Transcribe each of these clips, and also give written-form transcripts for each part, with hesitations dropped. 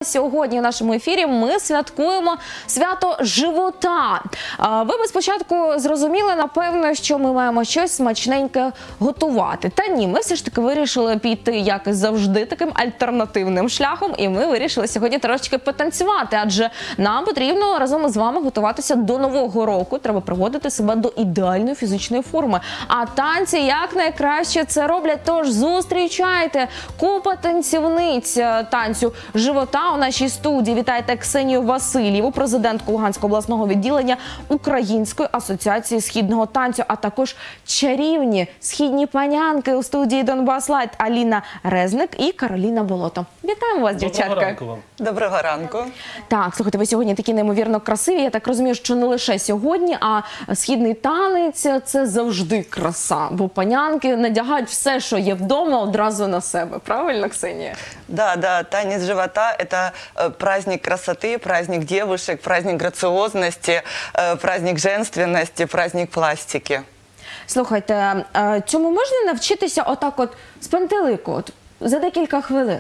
Сьогодні в нашому ефірі ми святкуємо свято живота. Ви би спочатку зрозуміли, напевно, що ми маємо щось смачненьке готувати. Та ні, ми все ж таки вирішили піти, як і завжди, таким альтернативним шляхом. І ми вирішили сьогодні трошки потанцювати, адже нам потрібно разом з вами готуватися до Нового року. Треба приводити себе до ідеальної фізичної форми. А танці як найкраще це роблять, тож зустрічайте купа танцівниць танцю живота у нашій студії. Вітайте Ксенію Васильєву, президентку Луганського обласного відділення Української асоціації східного танцю, а також чарівні східні панянки у студії Донбас Лайт Аліна Резник і Кароліна Болото. Вітаємо вас, дівчатка. Доброго ранку вам. Доброго ранку. Так, слухайте, ви сьогодні такі неймовірно красиві. Я так розумію, що не лише сьогодні, а східний танець – це завжди краса. Бо панянки надягають все, що є вдома, одразу на себе. Правильно, Ксенія? Да, танец живота – это праздник красоты, праздник девушек, праздник грациозности, праздник женственности, праздник пластики. Слухайте, цьому можна навчитися отак от з пантелику, от, за декілька хвилин?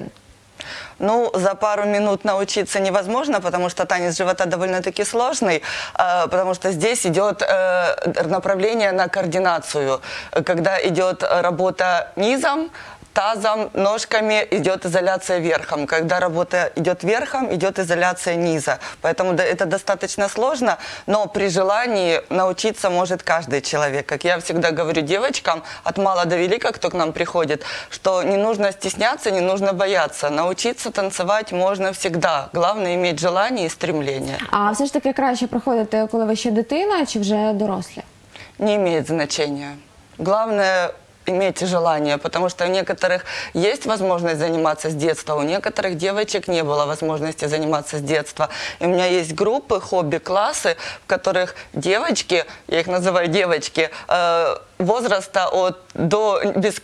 Ну, за пару минут научиться невозможно, потому что танец живота довольно-таки сложный, потому что здесь идет направление на координацию, когда идет работа низом, тазом, ножками, идет изоляция верхом. Когда работа идет верхом, идет изоляция низа. Поэтому это достаточно сложно, но при желании научиться может каждый человек. Как я всегда говорю девочкам, от мала до велика, кто к нам приходит, что не нужно стесняться, не нужно бояться. Научиться танцевать можно всегда. Главное иметь желание и стремление. А все ж таки краще приходити, коли ви ще дитина, чи вже дорослі? Не имеет значения. Главное имейте желание, потому что у некоторых есть возможность заниматься с детства, у некоторых девочек не было возможности заниматься с детства. И у меня есть группы, хобби-классы, в которых девочки, я их называю девочки, возраста до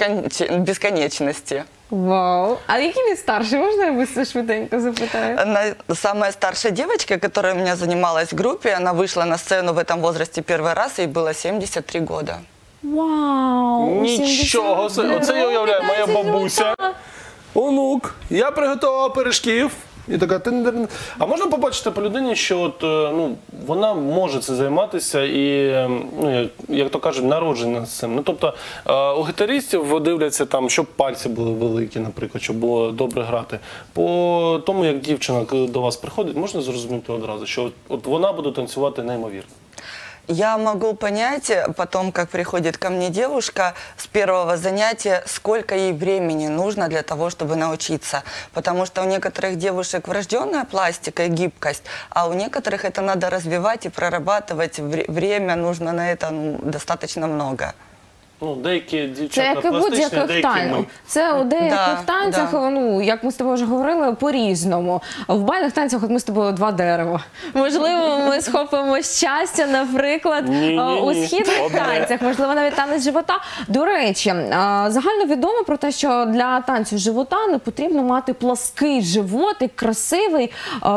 бесконечности. Вау! А який він старший? Можна я вас швиденько запитаю? Самая старшая девочка, которая у меня занималась в группе, она вышла на сцену в этом возрасте первый раз, ей было 73 года. Вау! Нічого, оце я уявляю, моя бабуся, онук, я приготував пиріжків. І така, а можна побачити по людині, що от, вона може це займатися і, як то кажуть, народжена з цим. Ну, тобто, у гітаристів дивляться, там, щоб пальці були великі, наприклад, щоб було добре грати. По тому, як дівчина до вас приходить, можна зрозуміти одразу, що от вона буде танцювати неймовірно. Я могу понять потом, как приходит ко мне девушка с первого занятия, сколько ей времени нужно для того, чтобы научиться. Потому что у некоторых девушек врожденная пластика и гибкость, а у некоторых это надо развивать и прорабатывать. Время нужно на это достаточно много. Ну, деякі дівчата як і пластичні, деякі ми. Це у деяких танцях, як ми з тобою вже говорили, по-різному. В бальних танцях от ми з тобою два дерева. Можливо, ми схопимо щастя, наприклад, у східних танцях, можливо, навіть танець живота. До речі, загально відомо про те, що для танцю живота не потрібно мати плаский животик, красивий,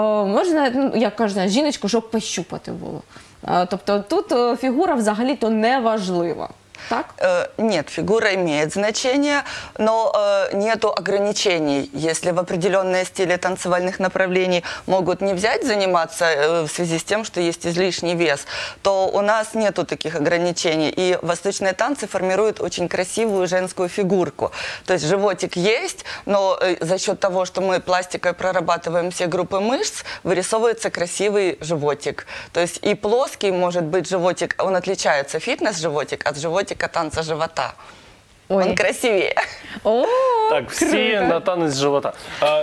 можна, як кажуть, жіночку, щоб пощупати було. Тобто тут фігура взагалі-то не важлива. Так? Нет, фигура имеет значение, но нету ограничений. Если в определенные стили танцевальных направлений могут не взять заниматься в связи с тем, что есть излишний вес, то у нас нету таких ограничений. И восточные танцы формируют очень красивую женскую фигурку. То есть животик есть, но за счет того, что мы пластикой прорабатываем все группы мышц, вырисовывается красивый животик. То есть и плоский может быть животик, он отличается, фитнес-животик, от животика танца живота. Ой. Он красивее. О, Так, всі на танець живота.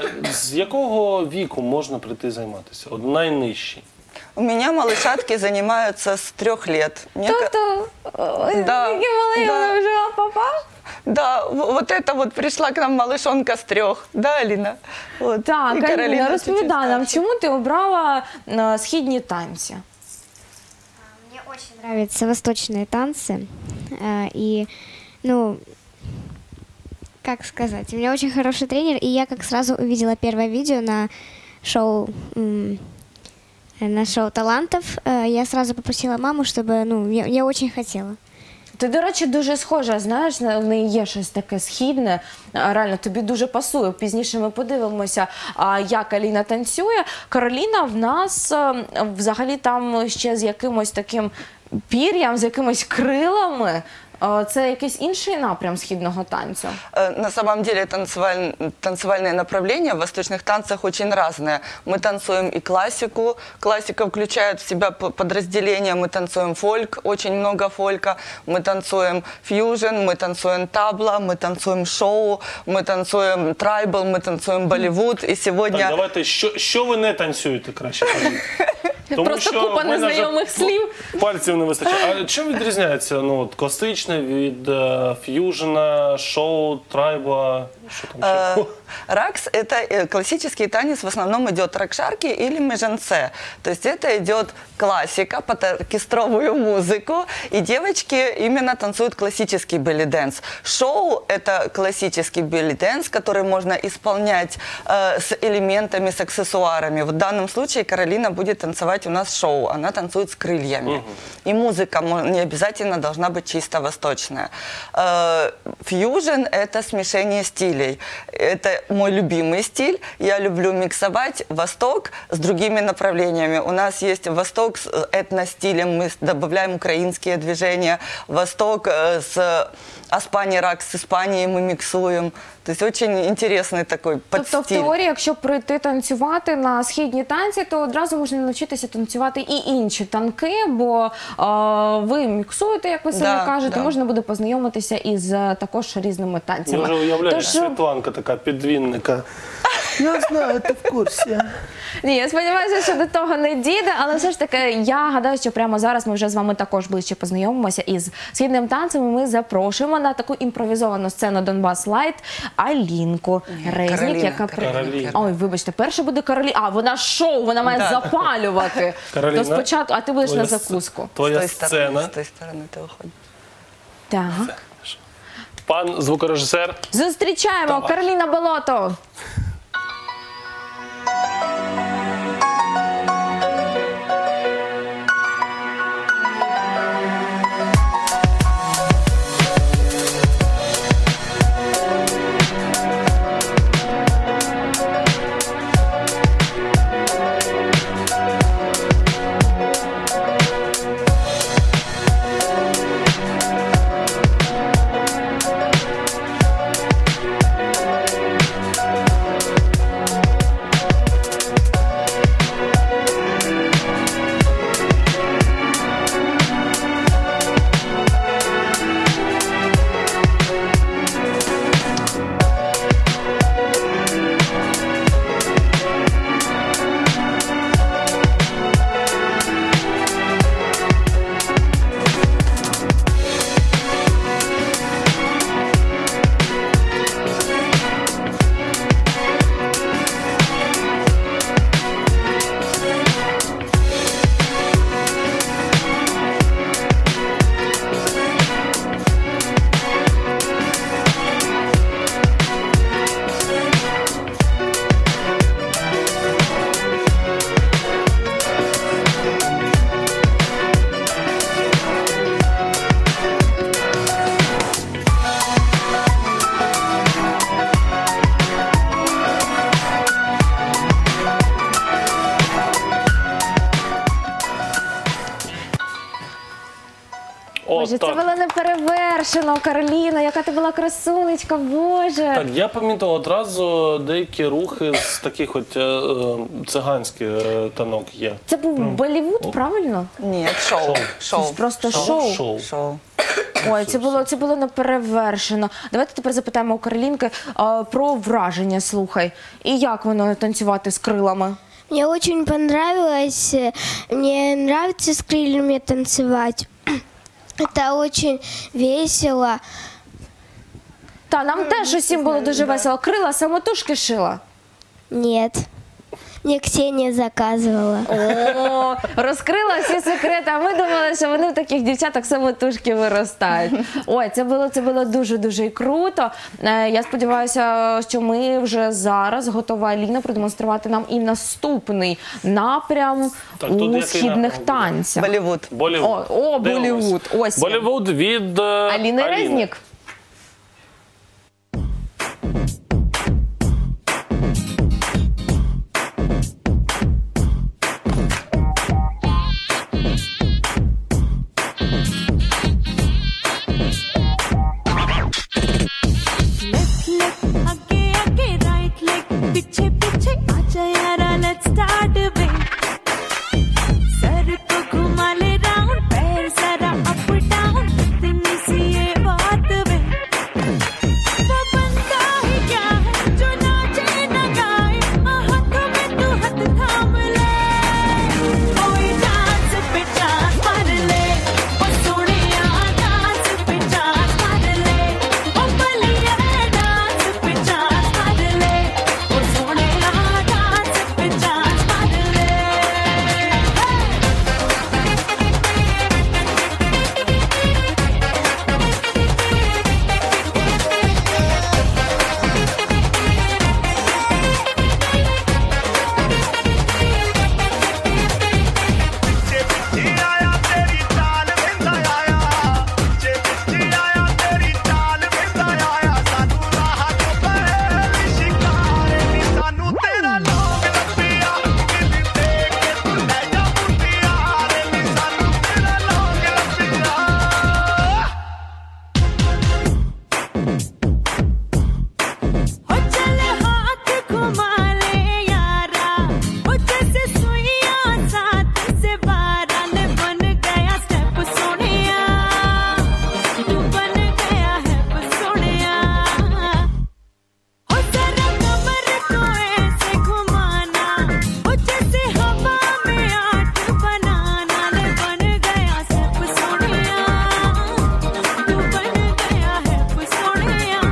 З якого віку можна прийти займатися? От найнижчий. У меня малышатки занимаются с 3 лет. тобто, такий малий вона вже папа? Да, вот это вот пришла к нам малышонка с 3. Да, Алина? Вот. Так, Аліна, розповідай нам, чому ти обрала східні танці? Мне очень нравятся восточные танцы. И, как сказать, у меня очень хороший тренер, и я как сразу увидела первое видео на шоу «Талантов». Я сразу попросила маму, чтобы, я очень хотела. Ти, до речі, дуже схожа, знаєш, в неї є щось таке східне, реально тобі дуже пасує. Пізніше ми подивимося, як Аліна танцює. Кароліна в нас взагалі там ще з якимось таким пір'ям, з якимись крилами. Це якийсь інший напрям східного танцю? На самом деле танцевальные направления в восточных танцах очень разные. Мы танцуем и классику. Классика включает в себя подразделения. Мы танцуем фольк, очень много фолька. Мы танцуем фьюжн, мы танцуем табло, мы танцуем шоу, мы танцуем трайбл, мы танцуем Болливуд. И сегодня... Так, давайте, що ви не танцюєте краще? Просто купа в мене вже незнайомих слів. Пальців не вистачає. А чим відрізняється класичне від фьюжна, шоу, трайба? Що там ще? Ракс – это классический танец, в основном идет ракшарки или межанце. То есть это идет классика под оркестровую музыку, и девочки именно танцуют классический белли-дэнс. Шоу – это классический белли-дэнс, который можно исполнять с элементами, с аксессуарами. В данном случае Каролина будет танцевать у нас шоу, она танцует с крыльями. И музыка не обязательно должна быть чисто восточная. Фьюжн – это смешение стилей. Это мой любимый стиль. Я люблю миксовать Восток с другими направлениями. У нас есть Восток с этностилем, мы добавляем украинские движения. Восток с Аспани Ракс, с Испанией мы миксуем. То есть очень интересный такой подстиль. Тобто в теорії, якщо прийти танцювати на східні танці, то одразу можна навчитися танцювати і інші танки, бо ви міксуєте, як ви самі кажете, можна буде познайомитися із також різними танцями. Я вже уявляю, Світланка така підвінника. Я знаю, ти в курсі. Ні, я сподіваюся, що до того не дійде, але все ж таки я гадаю, що прямо зараз ми вже з вами також ближче познайомимося із східним танцем, і ми запрошуємо на таку імпровізовану сцену Донбас Лайт Алінку Резнік, яка... Ой, вибачте, перше буде Кароліна. А, вона шоу, вона має запалювати. Кароліна, то спочатку, а ти будеш на закуску. Твоя сцена. С той стороны ты уходишь. Так. Пан звукорежисер. Зустрічаємо Кароліна Болото. Боже, це було неперевершено, Кароліна, яка ти була красунечка, Боже. Так, я помітив одразу деякі рухи з таких от циганських танок є. Це був Болівуд, правильно? Нет, шоу. Це просто шоу. Шоу. Ой, це було неперевершено. Давайте тепер запитаємо у Каролінки про враження, слухай. І як воно танцювати з крилами? Мне очень понравилось. Мне нравится с крыльями танцевать. Это очень весело. Та, нам теж усім було дуже весело. Крила самотужки шила? Нет. Мне Ксения заказывала. О, розкрила всі секрети, а ми думали, що вони в таких дівчаток самотужки виростають. Ой, це було дуже-дуже і круто. Я сподіваюся, що ми вже зараз готова Аліна продемонструвати нам і наступний напрям Так, тут у який східних напрям буде? танцях. Болливуд. Болівуд. О, Дивимось. Болівуд. Ось він. Болівуд від Аліни Резнік. Left leg आगे आगे right leg पीछे पीछे आजा यारा लेट्स स्टार्ट वे सर को घुमा ले राउंड पैर जरा अप डाउन इतनी सी ये बात वे वो बनता ही क्या है जो नाचे ना गाए हाथों में तू हाथ थाम ले कोई डांस पे डांस मार ले ओ सोनिया डांस पे डांस मार ले ओ बलिया डांस पे डांस मार ले ओ सोनिया डांस पे डांस मार ले ਪਿੱਛੇ ਪਿੱਛੇ ਆਇਆ ਤੇਰੀ ਚਾਲ ਵੇਂਦਾ ਆਇਆ ਪਿੱਛੇ ਪਿੱਛੇ ਆਇਆ ਤੇਰੀ ਚਾਲ ਵੇਂਦਾ ਆਇਆ ਸਾਨੂੰ ਰਾਹ ਤੋਂ ਪਹਿਲੀ ਸ਼ਿਕਾਰੇ ਨੀ ਸਾਨੂੰ ਤੇਰਾ ਲੋਕ ਲੱਭਿਆ ਦਿਲ ਦੇਖ ਕੇ ਤੂੰ ਲੈ ਜਾ ਮੁੰਡਿਆ ਰੇ ਨੀ ਸਾਨੂੰ ਤੇਰਾ ਲੋਕ ਲੱਭਿਆ ओ चल हाथ घुमा ले यारा ओ जैसे सुइयां साथ से बारह ने बन गया स्टेप सोनिया तू बन गया है सोनिया ओ जरा कमर को ऐसे घुमाना ओ जैसे हवा में आठ बनाना ने बन गया स्टेप सोनिया तू बन गया है सोनिया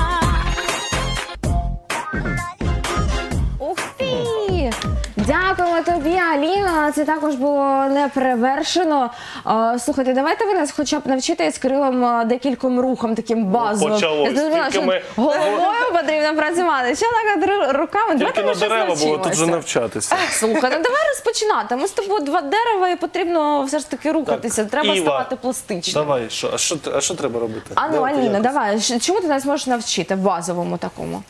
Ух ти! Дякуємо тобі, Аліна. Це також було неперевершено. Слухайте, давайте ви нас хоча б навчите з Кирилом декільком рухам таким базовим. почалось. Я зрозуміла, Тільки що ми- головою потрібно працювати. Що так руками? Тільки Давайте на ми щось дерева було, тут же навчимося. навчатися. Слухай, ну давай розпочинати. Ми з тобою два дерева і потрібно все ж таки рухатися. Треба Іва, ставати пластично. Давай, а що треба робити? А ну, Давайте Аліна, якось. давай. Чому ти нас можеш навчити в базовому такому?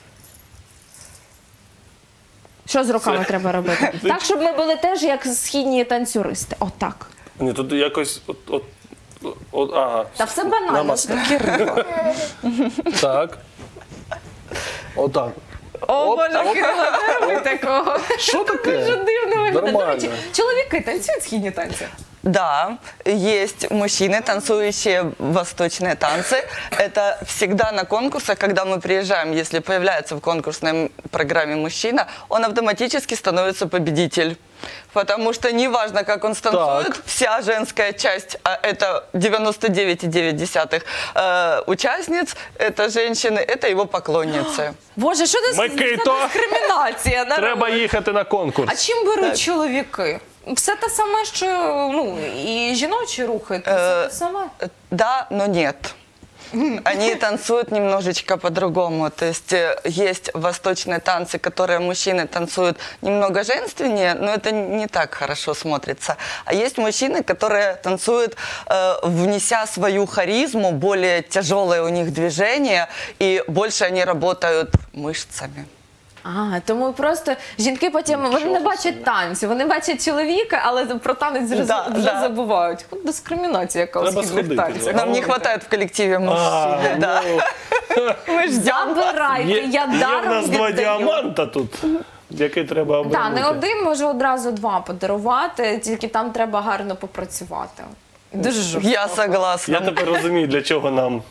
Що з руками треба робити? Так, щоб ми були теж як східні танцюристи. Отак. Ні, тут якось ага. Та все банально, Намасте. такі рухи. Так. Отак. О, Боже, Кирило, не роби такого. Що таке? Дуже дивно виглядає. До Нормально. речі, чоловіки танцюють східні танці? Да, есть мужчины, танцующие восточные танцы. Это всегда на конкурсах, когда мы приезжаем, если появляется в конкурсной программе мужчина, он автоматически становится победитель. Потому что неважно, как он станцует, Так. вся женская часть, а это 99,9 участниц, это женщины, это его поклонницы. Боже, що це за Микито, дискримінація? народ? треба їхати на А конкурс. чим беруть чоловіки? Все те саме, що ну, і жіночі рухи, це все те саме. Да, но нет. Они танцуют немножечко по-другому. То есть есть восточные танцы, которые мужчины танцуют немного женственнее, но это не так хорошо смотрится. А есть мужчины, которые танцуют, внеся свою харизму, более тяжелое у них движение, и больше они работают мышцами. А, тому просто жінки потім вони не бачать танцю, вони бачать чоловіка, але про танець вже, Да, вже да. забувають. От дискримінація, яка у Треба східних сходити, танцях. Нам не хватает в коллективе мужчин. Да. Мы ждем. Забирайте, я Є в даром нас два віддаю. діаманта тут, які треба Так, не обернути. один, може одразу два подарувати, тільки там треба гарно попрацювати. Дуже жорстко. Я согласна. Я тепер розумію, для чого нам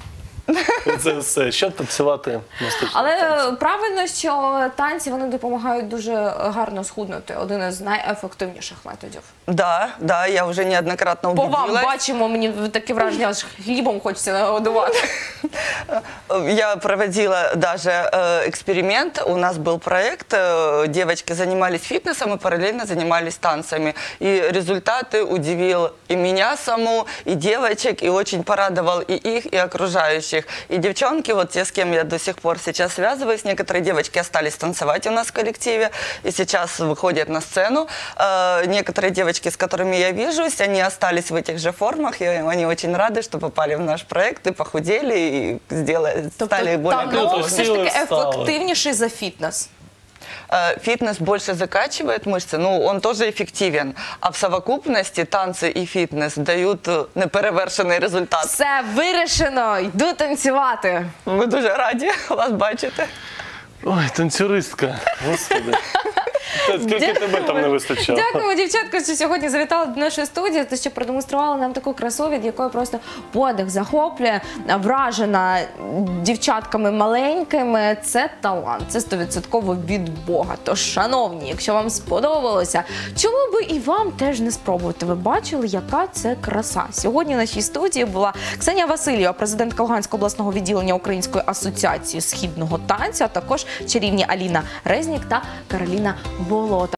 Оце все. Щоб танцювати мистецтво. Але правильно, що танці вони допомагають дуже гарно схуднути. Один із найефективніших методів. Да, я уже неоднократно По убедилась. вам бачимо, мені таке враження, аж хлібом хочеться нагодувати. Я проводила даже эксперимент. У нас был проект. Девочки занимались фитнесом и параллельно занимались танцами. И результаты удивил и меня саму, и девочек, и очень порадовал и их, и окружающих. И девчонки, вот те, с кем я до сих пор сейчас связываюсь, некоторые девочки остались танцевать у нас в коллективе и сейчас выходят на сцену. Некоторые девочки, с которыми я вижусь, они остались в этих же формах, и они очень рады, что попали в наш проект и похудели, и стали более там круто, все ж сили таки стали. ефективніший за фітнес. Фитнес больше закачивает мышцы, но он тоже эффективен. А в совокупности танцы и фитнес дают неперевершений результат. Все вирішено, йду танцювати. Ми дуже раді вас бачити. Ой, танцюристка, господи. Скільки тебе там не вистачало? Дякуємо, дівчатка, що сьогодні завітали до нашої студії, те, що продемонстрували нам таку красу, від якої просто подих захоплює, вражена дівчатками маленькими. Це талант, це 100% від Бога. Тож, шановні, якщо вам сподобалося, чому би і вам теж не спробувати? Ви бачили, яка це краса. Сьогодні в нашій студії була Ксенія Васильєва, президентка Луганського обласного відділення Української асоціації східного танцю, а також чарівні Аліна Резнік та Кароліна Болота.